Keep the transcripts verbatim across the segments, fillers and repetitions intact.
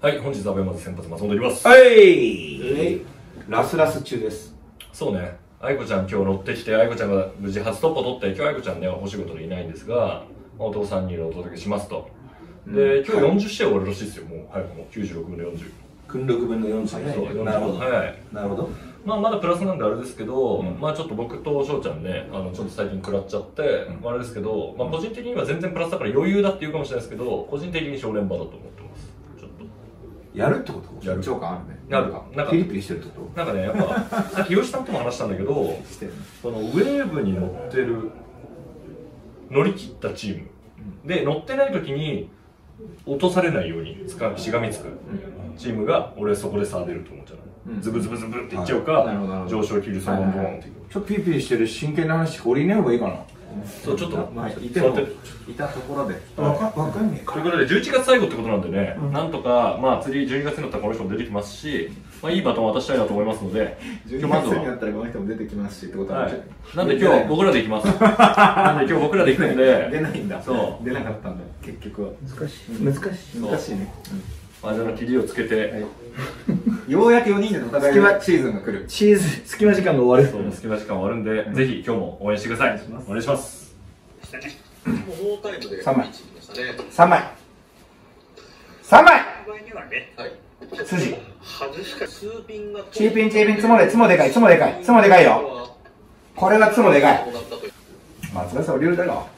はい、本日は山田先発松本います。 はい、ラスラス中です。 そうね、愛子ちゃん今日乗ってきて、愛子ちゃんが無事初突破取って、今日愛子ちゃんね、お仕事でいないんですが、お父さんにお届けしますと。で、今日よんじゅう試合終わるらしいですよ、もう早くもきゅうじゅうろくぶんのよんじゅう。 くんろくぶんのよんじゅう。 そう、 なるほど。 はい。 なるほど。 まあまだプラスなんであれですけど、 うん、 まあちょっと僕と翔ちゃんね、あのちょっと最近食らっちゃって、うん、あれですけど、まあ個人的には全然プラスだから余裕だって言うかもしれないですけど、個人的に正念場だと思ってます。ちょっと。 やるってこと？ やる。 緊張感あるね。 やるか。 なんかピリピリしてるってこと？ なんかね、やっぱさっき吉田とも話したんだけど、そのウェーブに乗ってる乗り切ったチーム、うん、で乗ってない時に落とされないようにつかしがみつくチームが俺そこで差出ると思っちゃう。うん、ズブズブズブっていっちゃうか、はい、上昇切るそのままっていう。 ちょっとピリピリしてる真剣な話俺いない方がいいかな。 そうちょっとまあいてもいたところでわかわかんねえか。 ということでじゅういちがつ最後ってことなんでね、うん、なんとかまあ次じゅうにがつになったらこの人も出てきますし、まあいいバトン渡したいなと思いますので、 じゅうにがつになったらこの人も出てきますしってことは、はい、 なんで今日僕らで行きます。なんで今日僕らで行くんで出ないんだ。 そう出なかったんだ結局は。難しい難しい難しいね。 あじゃあ切りをつけて、はい、 ようやくよにんで戦えるシーズンが来る。シーズン隙間時間が終わる。 そう隙間時間終わるんで、うん、ぜひ今日も応援してください。お願いします。 さんまいさんまいさんまい筋チーピンチーピンツモでツモでかいツモでかいツモでかいよ。これがツモでかい。松田さん降りるだろ。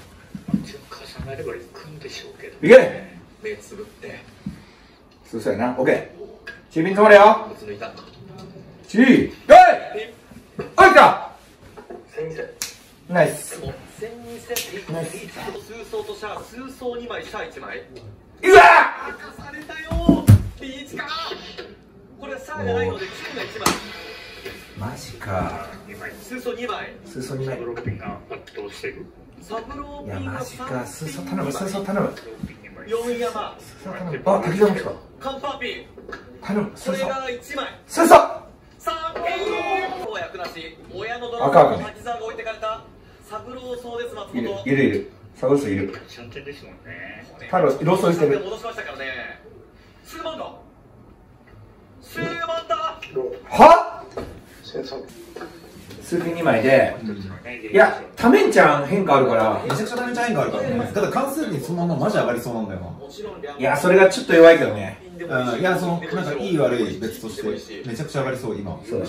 いけ目つぶってそうそうやな。オッケー。チーピンツモれよ。チーよいおい来たナイスナイス。 数層とシャア、数層にまい、シャアいちまい。 うわ明かされたよリーチか。これはシャアじゃないので、チキンがいちまい。 マジか。 数層にまい。 数層にまい。 サブローピンが圧倒してる。サブローピンがいや、マジか。数層頼む、数層頼む。 よん山。 数層頼む。あ、滝沢も来た。 カンパーピン。 頼む、数層。 これがいちまい。 数層さんピンお役なし。親のドラゴンの滝沢が置いてかれた。サブローそうです、松本。 いる、いる、いる。サブローいる。 シャンテンですもんね。 タロス、ローソーしてる。 戻しましたからね。スーマンダ。スーマンダ。 は？スーピンにまいで、いや、タメンちゃん変化あるから、 めちゃくちゃタメンちゃん変化あるからね。ただ関数にそのままマジ上がりそうなんだよな。 いや、それがちょっと弱いけどね。 うん、いや、その、なんかいい悪い別として、めちゃくちゃ上がりそう、今。 そうだね。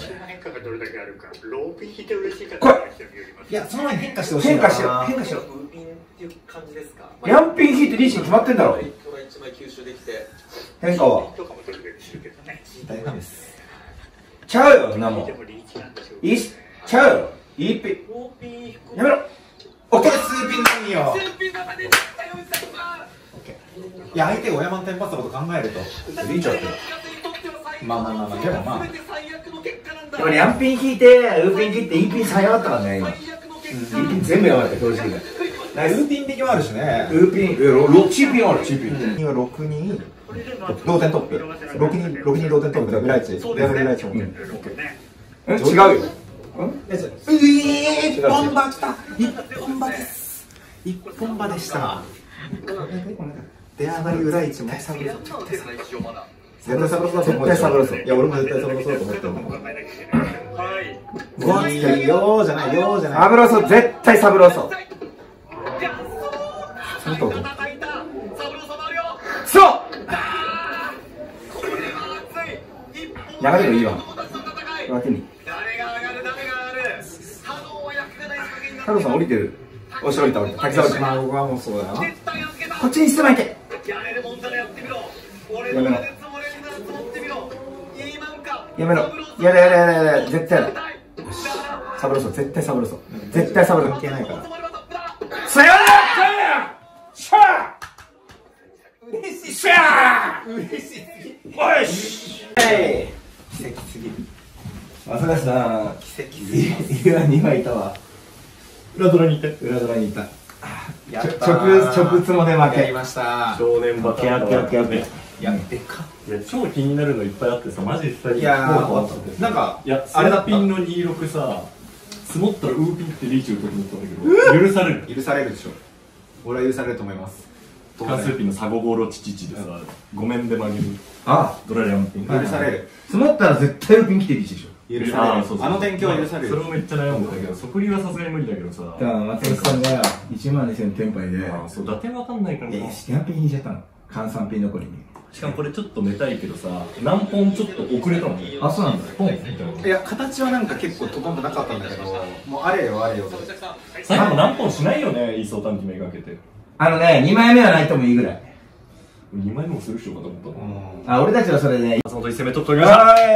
これいや、その前に変化してほしい。 変化しろ、変化しろ。 ヤンヤンピン引いてリーチに決まってんだろ。変化は。 大ファンです。 ちゃうよ、そんなもん。いいっす。ちゃうよ。いいピン。やめろ。オッケー。 スーピンなんよ。いや、相手が親マンテンパスのこと考えると。 リーチあってる。 まあまあまあまあ、でもまあ。 でもヤンピン引いて、ウーピン引いて、イーピンさんやがったからね、今。イーピン全部やばかった、正直で。 ウーピン的もあるしね。 ウーピン、ロチーピンある、チーピン。 今ろくに同点トップ。ろくにろくに同点トップでブライチ。レアブライチも。 え、違うよ。 うん？え、一本場来た。一本場です。一本場でした。出上がり裏一もサブロソ。絶対サブロソだと思う。絶対サブロソ。いや、俺も絶対サブロソだと思ってる。うわ、よーじゃない、よーじゃない。 サブロソ、絶対サブロソ。そうと。そう流れがいいわ。脇に。太郎さん降りてる。おし降りた降りた。滝沢降りた。 まあ僕はもうそうだよ。 こっちに進まいけ。やめろ。やめろ。やれやれやれやれ。絶対やだ。サブロソ、絶対サブロソ。絶対サブロソ。 関係ないから。 さよなら。シャー。嬉しい。シャー。 嬉しい。 おいし。えい。奇跡すぎる。松田さん。奇跡すぎる。今にまいいたわ。 裏ドラにいて裏ドラにいた。 直直つもで負け。 やりました。 正念場やってやってやって。 やってか。 いや超気になるのいっぱいあってさ、マジでいやーなんかいやあれだピンのにじゅうろくさ、積もったらウーピンってリーチ打るときに言ったんだけど許される。 許されるでしょ。俺は許されると思います。 関数ピンのサゴゴロチチチでさ、ごめんで曲げる。 あドラリアンピン。 許される。積もったら絶対ルピン来ていいでしょ。 許される。あの天気は許される。 それもめっちゃ悩むんだけど、測量はさすがに無理だけどさ。 だから松本さんがいちまんにせんテンパイで、 そう、打点わかんないからな。 スキャンピン引いちゃったの。換算ピン残りに。 しかもこれちょっとめたいけどさ、何本ちょっと遅れたの。 あ、そうなんだ。 ポンみたいな。 いや、形はなんか結構とこんとなかったんだけど、もうあれよあれよ。 最後何本しないよね、イーソー短期めがけて。 あのね、にまいめはないともいいぐらい。 にまいめもする人かと思ったあ、俺たちはそれで。 松本いち戦目取っておきました。 はい。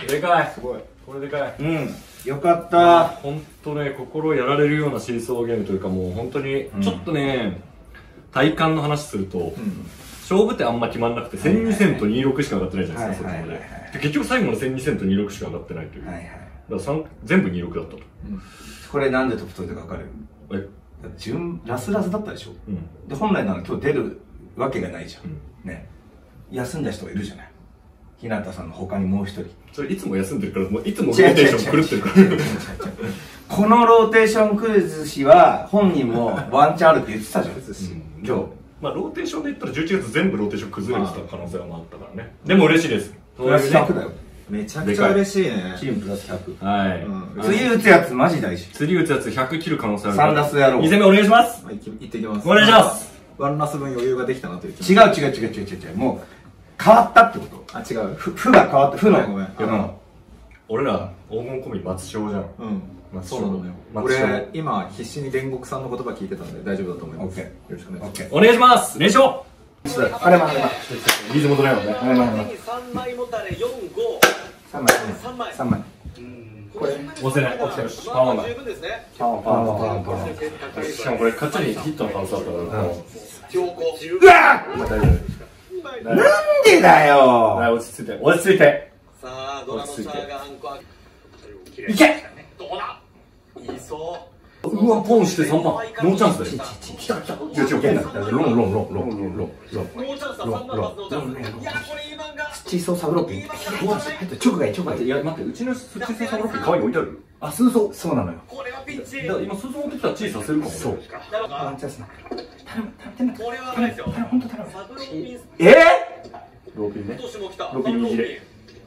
でかい。すごい。これでかい。 うん。よかった。 本当ね、心やられるようなシーソーゲームというか、もう本当に、ちょっとね、体感の話すると、勝負ってあんま決まんなくて、せんにせんとにじゅうろくしか上がってないじゃないですか、そこまで。結局最後のせんにせんとにじゅうろくしか上がってないという。だから全部にじゅうろくだったと。 これなんでトップ取りたか分かる？ え順ラスラスだったでしょ。で、本来なら今日出るわけがないじゃん。ね。休んだ人がいるじゃない。日向さんの他にもう一人。 それいつも休んでるから、もういつもローテーション狂ってるから。 このローテーション崩しは本人もワンチャンあるって言ってたじゃん。今日。 まあローテーションで言ったらじゅういちがつ全部ローテーション崩れてた可能性はあったからね。でも嬉しいです。 プラスひゃくだよ。 めちゃくちゃ嬉しいね。 チームプラスひゃく。 はい。 次打つやつマジ大事。 次打つやつひゃく切る可能性ある。 さん打数やろう。 に戦目お願いします。 はい、行ってきます。 お願いします。 ワンラス分余裕ができたなという。 違う違う違う違う違う違う。もう変わったってこと。 あ、違う。 ふ、ふが変わった。ふの。 ごめん。 うん。 俺ら黄金コンビ松翔じゃん。 うん。 松そうなのよ。俺今必死に煉獄さんの言葉聞いてたんで大丈夫だと思います。 オッケー。 よろしくお願いします。 お願いします。練習を。 あれまあれま。 リズム取れよね。 あれまあれま。 三枚もたれ四五。 三枚。 三枚。 三枚。 これ押せない。よし。パワーマン。 十分ですね。 パンパンパンパンパン。 しかもこれ勝ちにヒットの可能性あったから。 強行。 うわっ。なんでだよ。 はい、落ち着いて。落ち着いて。 さあ、ドラのシャーがハンコ。 いけ。 どうだ。いいそう。 うわ、ポンしてさんばん。ノーチャンスだよ。 来た来た。違う違う、変だ。ロンロンロンロンロンロンロン。 ノーチャンスだ。三番ノーチャンス。いや、これいい漫画。 チーソーサブロッピン。直外直外。 いや、待って、うちのスチーソーサブロック可愛い置いてある。 あ、スーソー。そうなのよ。 これはピッチ。 今、スーソー持ってきたらチーさせるかも。そう。 ワンチャンスな。頼む頼む頼む。 これはないですよ。 頼む本当頼む。 サブローピン。 えローピンね。 今年も来た。 ローピン握れ。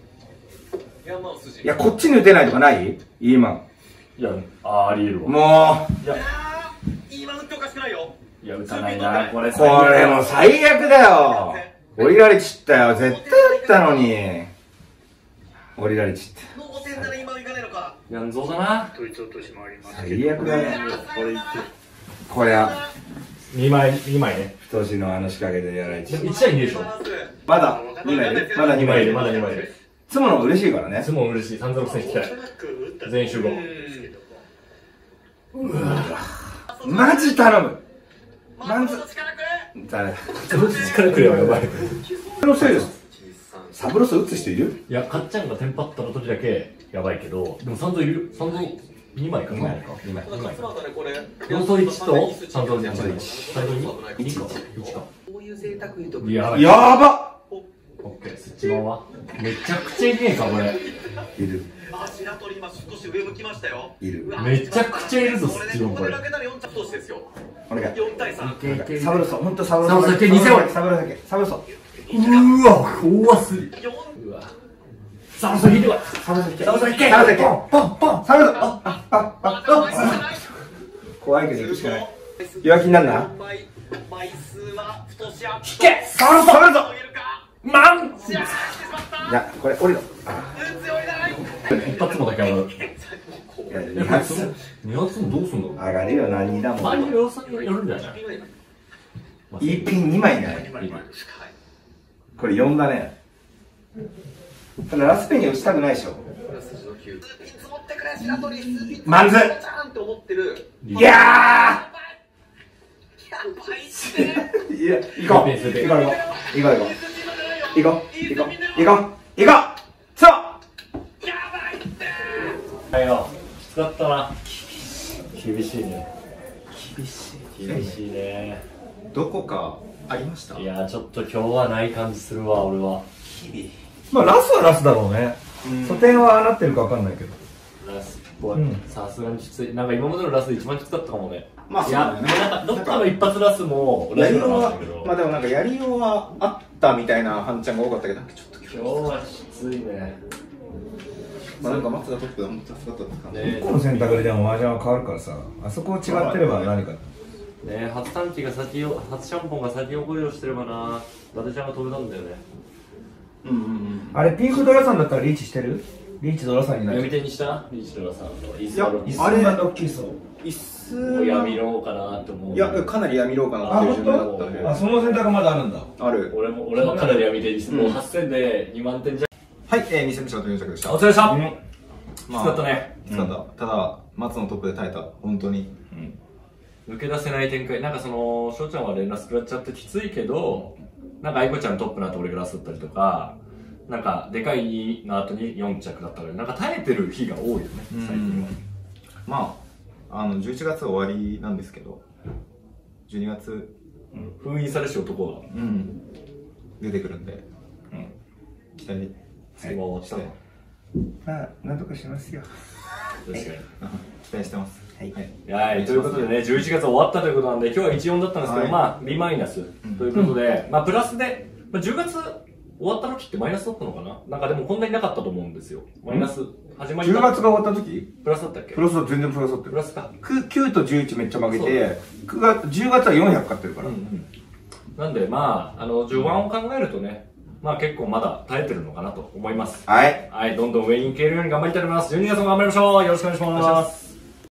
いや、こっちに打てないとかないイーマン。 いや、あー、ありえるわ。 もう。 いやー、今打っておかしくないよ。 いや、打たないな、これ。 これもう最悪だよ。オリラリチったよ。絶対打ったのに。オリラリチった。 ノーテンなら今はいかないのか。 やんぞうだな。 最悪だね。 これいって。 これは。 にまい、にまいね。 太しのあの仕掛けでやられちゃう。 いち対にでしょ。 まだにまいで。まだにまいで。 まだにまいで。 つむの嬉しいからね。 つも嬉しい。さんぜんろく戦引きたい。全員集合。 うわマジ頼む。マジ。誰だ。 力くれよ、やばい。 そのせいです。サブロス打つ人いる？ いや、かっちゃんがテンパったの時だけやばいけど、でも三蔵いる。三蔵にまいか。にまいか。にまい。にまい。四蔵いちと三蔵に。三蔵いち。三蔵に。いちか。いちか。やばい。 やばっ。 オッケー、スッチマンはめちゃくちゃいねえか、これ。 いる。 あ、白鳥今少し上向きましたよ。 いる。 めちゃくちゃいるぞ、スッチマンこれ。 これだけならよん着投手ですよ。 お願い。 よん対さん。 サブロソ、ほんとサブロソ。 サブロソだけ、にせんわり。 サブロソだけ。サブロソ。 うわ、怖すぎ。うわ。サブロソ引いてこい。 サブロソいけ。 サブロソいけ。 サブロソいけ。 ポンポン。 サブロソ。あ、あ、あ、あ、怖いけど行くしかない。弱気になるな。 枚数は太しあ。 引け。サブロソ。サブロソ。マン。 いや、 いや、これ降りろ。 一発もだけ上がる。 二発。 二発もどうすんの？ 上がるよな、二だもん。 周りの様子によるんじゃない？ いいピンにまいね。これよんだね。ただラスペンに打ちたくないでしょ。マンズ。いやー。いや、行こう。行こう。行こう。行こう。行こう。行こう。行こう。行こう。そう。 はいよ。きつかったな。厳しいね。厳しい。厳しいね。 どこかありました？ いや、ちょっと今日はない感じするわ、俺は。 まあラスはラスだろうね。素点はなってるかわかんないけど。 ラス、こうさすがにきつい。なんか今までのラスで一番きつかったかもね。 まあそういや、 だよね。 なんかどっかの一発ラスも同じようなのあったけど、 まあでもなんかやりようはあったみたいな半ちゃんが多かったけど、ちょっと今日はきついね。 まあなんか松がトップで本当に助かったって感じ。 ね一個の選択ででも麻雀は変わるからさ、あそこ違ってれば何か。 ね、初短期が先を、初シャンポンが先送りをしてればな、伊達ちゃんが飛べたんだよね。 うんうんうん。 あれピンクドラさんだったらリーチしてる？リーチドラさんになる。 読み手にしたリーチドラさんとイスいやバロ一寸番の大きいそう。 椅子もうやめろうかなって思う。 いやかなりやみろうかなっていう順番だったね。 あ、その選択まだあるんだ。 ある。 俺も、俺はかなりやめ手にして、もうはっせんでにまんてんじゃ。 はい、えー、にせんちょうとよん着でした。 お疲れでした。 うんきつかったね。 きつかった。ただ、松のトップで耐えた。本当に。 抜け出せない展開。なんかその、翔ちゃんは連絡食らっちゃってきついけど、なんか愛子ちゃんトップの後俺がラスだったりとか、なんかでかいにの後によん着だったから、なんか耐えてる日が多いよね、最近は。 まあ、あの、じゅういちがつ終わりなんですけど、じゅうにがつ、 封印されし男が。 うん、出てくるんで、 うん。 期待次も終わったの。 まあ、なんとかしますよ。 確かに。 期待してます。 はい。 はい、ということでね、じゅういちがつ終わったということなんで、今日はいちよんだったんですけど、 はいまあ、ビーマイナスということで、まあ、プラスで、まあ、じゅうがつ終わった時ってマイナスだったのかな、なんかでもこんなになかったと思うんですよ。マイナス、始まりじゅうがつが終わった時プラスだったっけ？ プラスは全然プラスだったよ。 プラスか。 きゅうとじゅういちめっちゃ負けそうて、くがつじゅうがつはよんひゃく勝ってるから。 うんうん。なんで、まあ、あの、序盤を考えるとね、まあ結構まだ耐えてるのかなと思います。 はい。 はい、どんどん上に行けるように頑張りたいと思います。じゅうにがつも頑張りましょう。よろしくお願いします。